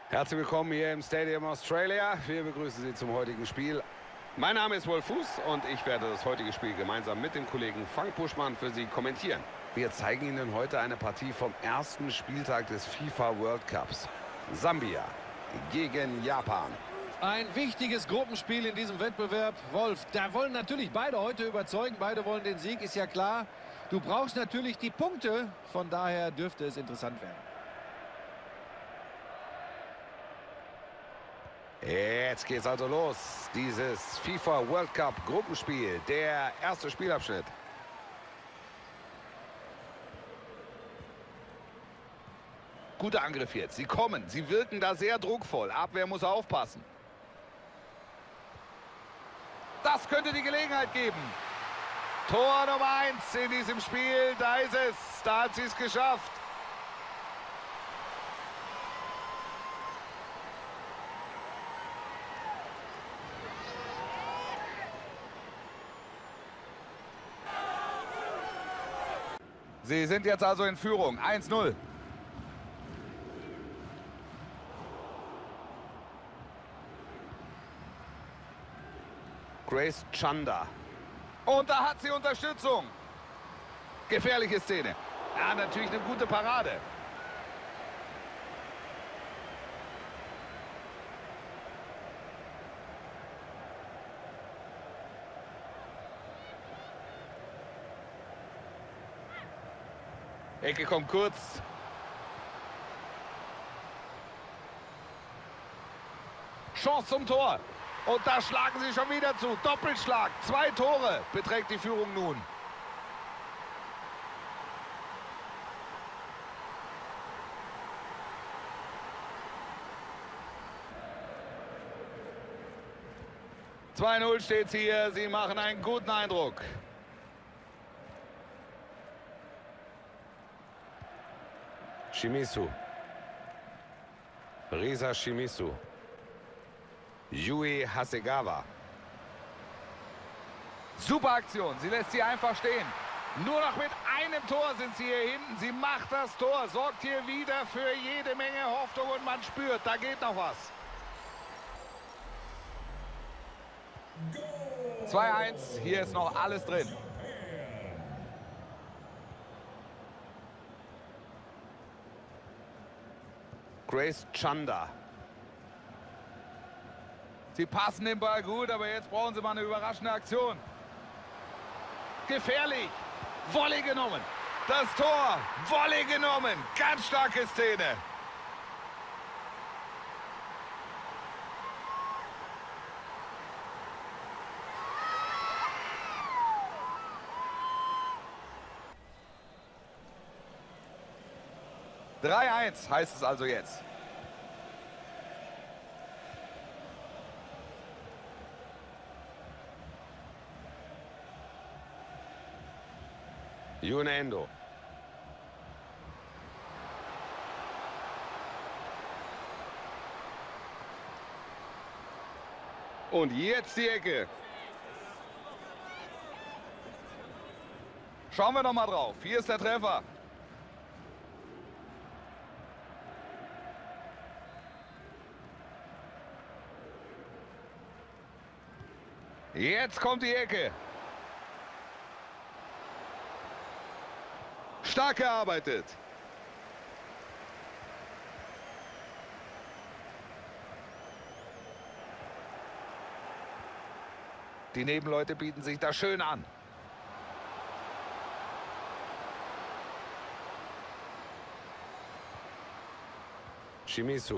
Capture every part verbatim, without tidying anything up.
Herzlich willkommen hier im Stadium Australia. Wir begrüßen Sie zum heutigen Spiel. Mein Name ist Wolf Fuß und ich werde das heutige Spiel gemeinsam mit dem Kollegen Frank Buschmann für Sie kommentieren. Wir zeigen Ihnen heute eine Partie vom ersten Spieltag des FIFA World Cups. Sambia gegen Japan. Ein wichtiges Gruppenspiel in diesem Wettbewerb. Wolf, da wollen natürlich beide heute überzeugen. Beide wollen den Sieg, ist ja klar. Du brauchst natürlich die Punkte. Von daher dürfte es interessant werden. Jetzt geht's also los. Dieses FIFA World Cup Gruppenspiel. Der erste Spielabschnitt. Guter Angriff jetzt. Sie kommen. Sie wirken da sehr druckvoll. Abwehr muss aufpassen. Das könnte die Gelegenheit geben. Tor Nummer eins in diesem Spiel. Da ist es. Da hat sie es geschafft. Sie sind jetzt also in Führung. eins null. Grace Chanda. Und da hat sie Unterstützung. Gefährliche Szene. Ja, natürlich eine gute Parade. Ecke kommt kurz. Chance zum Tor. Und da schlagen sie schon wieder zu. Doppelschlag. Zwei Tore beträgt die Führung nun. zwei null steht hier. Sie machen einen guten Eindruck. Shimizu. Risa Shimizu. Yui Hasegawa. Super Aktion. Sie lässt sie einfach stehen. Nur noch mit einem Tor sind sie hier hinten. Sie macht das Tor. Sorgt hier wieder für jede Menge Hoffnung und man spürt, da geht noch was. zwei eins. Hier ist noch alles drin. Grace Chanda. Sie passen den Ball gut, aber jetzt brauchen sie mal eine überraschende Aktion. Gefährlich. Volley genommen. Das Tor. Volley genommen. Ganz starke Szene. drei eins heißt es also jetzt. Junendo. Und jetzt die Ecke. Schauen wir noch mal drauf. Hier ist der Treffer. Jetzt kommt die Ecke. Stark gearbeitet. Die Nebenleute bieten sich da schön an. Shimizu.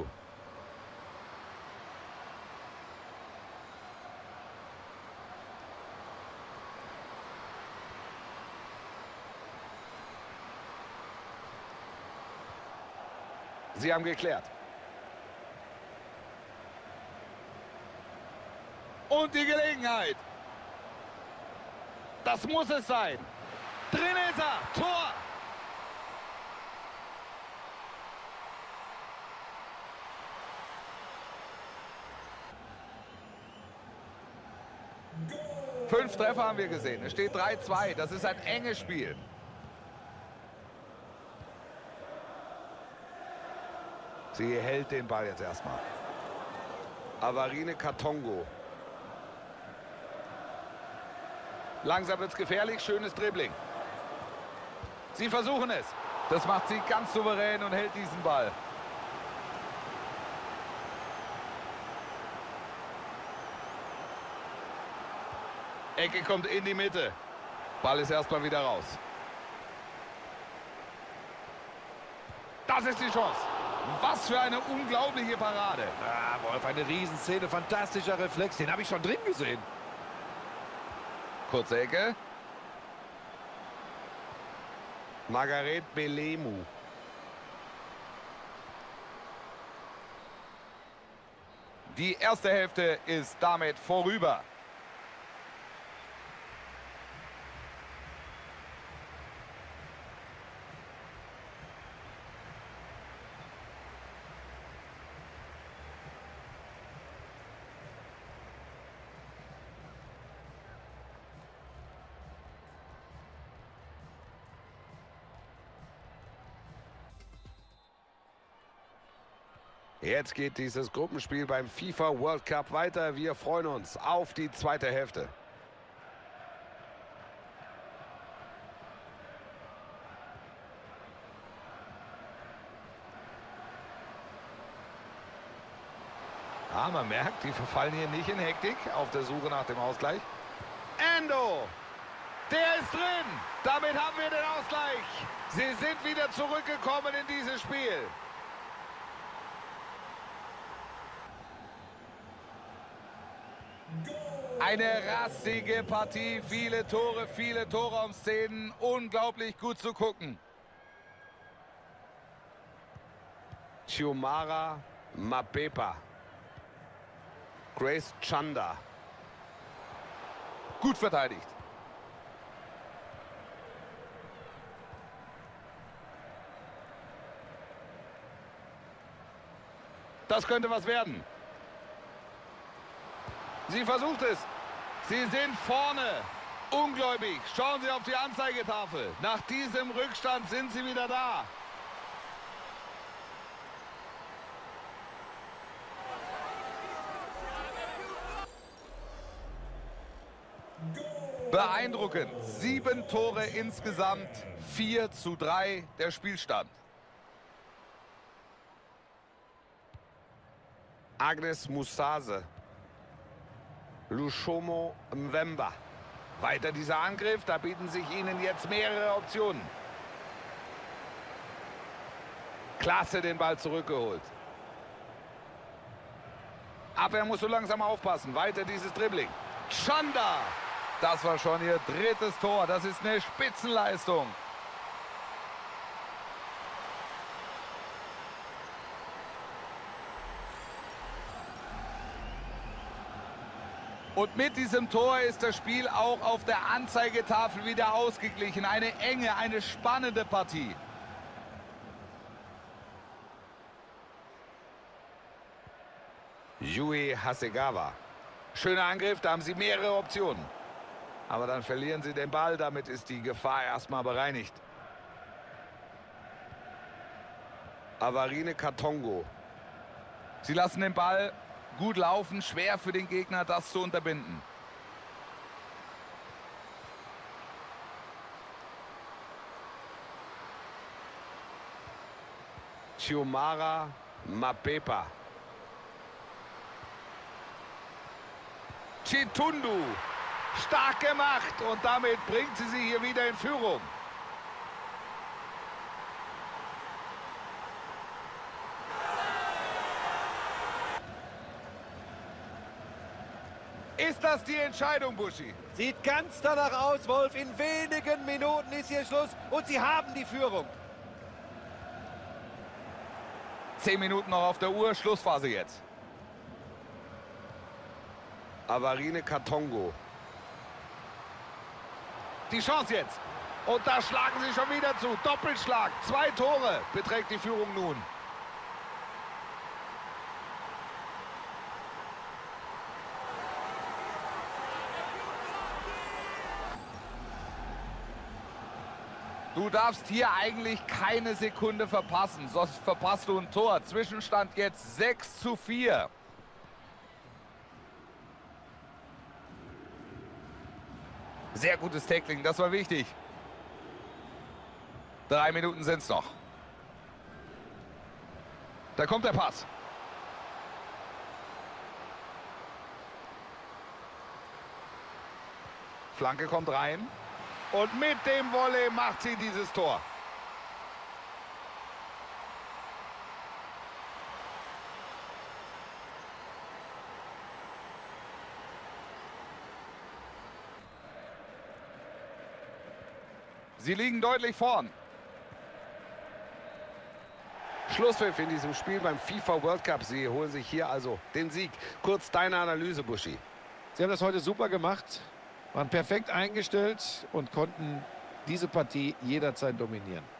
Sie haben geklärt. Und die Gelegenheit. Das muss es sein. Drin ist er. Tor. Fünf Treffer haben wir gesehen. Es steht drei zwei. Das ist ein enges Spiel. Sie hält den Ball jetzt erstmal. Avarine Katongo. Langsam wird es gefährlich, schönes Dribbling. Sie versuchen es. Das macht sie ganz souverän und hält diesen Ball. Ecke kommt in die Mitte. Ball ist erstmal wieder raus. Das ist die Chance. Was für eine unglaubliche Parade. Ah, Wolf, eine Riesenszene, fantastischer Reflex. Den habe ich schon drin gesehen. Kurze Ecke. Margaret Belemu. Die erste Hälfte ist damit vorüber. Jetzt geht dieses Gruppenspiel beim FIFA World Cup weiter. Wir freuen uns auf die zweite Hälfte. Ja, man merkt, die verfallen hier nicht in Hektik auf der Suche nach dem Ausgleich. Endo, der ist drin. Damit haben wir den Ausgleich. Sie sind wieder zurückgekommen in dieses Spiel. Eine rassige Partie, viele Tore, viele Torraumszenen, unglaublich gut zu gucken. Chiomara Mapepa. Grace Chanda. Gut verteidigt. Das könnte was werden. Sie versucht es. Sie sind vorne. Ungläubig. Schauen Sie auf die Anzeigetafel. Nach diesem Rückstand sind sie wieder da. Beeindruckend. Sieben Tore insgesamt, vier zu drei der Spielstand. Agnes Musase. Lushomo Mwemba. Weiter dieser Angriff, da bieten sich ihnen jetzt mehrere Optionen. Klasse den Ball zurückgeholt. Abwehr muss so langsam aufpassen. Weiter dieses Dribbling. Chanda. Das war schon ihr drittes Tor. Das ist eine Spitzenleistung. Und mit diesem Tor ist das Spiel auch auf der Anzeigetafel wieder ausgeglichen. Eine enge, eine spannende Partie. Yui Hasegawa. Schöner Angriff, da haben sie mehrere Optionen. Aber dann verlieren sie den Ball, damit ist die Gefahr erstmal bereinigt. Avarine Katongo. Sie lassen den Ball gut laufen, schwer für den Gegner, das zu unterbinden. Chiomara Mapepa. Chitundu. Stark gemacht und damit bringt sie sie hier wieder in Führung. Ist das die Entscheidung, Buschi? Sieht ganz danach aus, Wolf. In wenigen Minuten ist hier Schluss und sie haben die Führung. Zehn Minuten noch auf der Uhr, Schlussphase jetzt. Avarine Katongo. Die Chance jetzt. Und da schlagen sie schon wieder zu. Doppelschlag. Zwei Tore beträgt die Führung nun. Du darfst hier eigentlich keine Sekunde verpassen, sonst verpasst du ein Tor. Zwischenstand jetzt sechs zu vier. Sehr gutes Tackling, das war wichtig. Drei Minuten sind es noch. Da kommt der Pass. Flanke kommt rein. Und mit dem Volley macht sie dieses Tor. Sie liegen deutlich vorn. Schlusspfiff in diesem Spiel beim FIFA World Cup. Sie holen sich hier also den Sieg. Kurz deine Analyse, Buschi. Sie haben das heute super gemacht, waren perfekt eingestellt und konnten diese Partie jederzeit dominieren.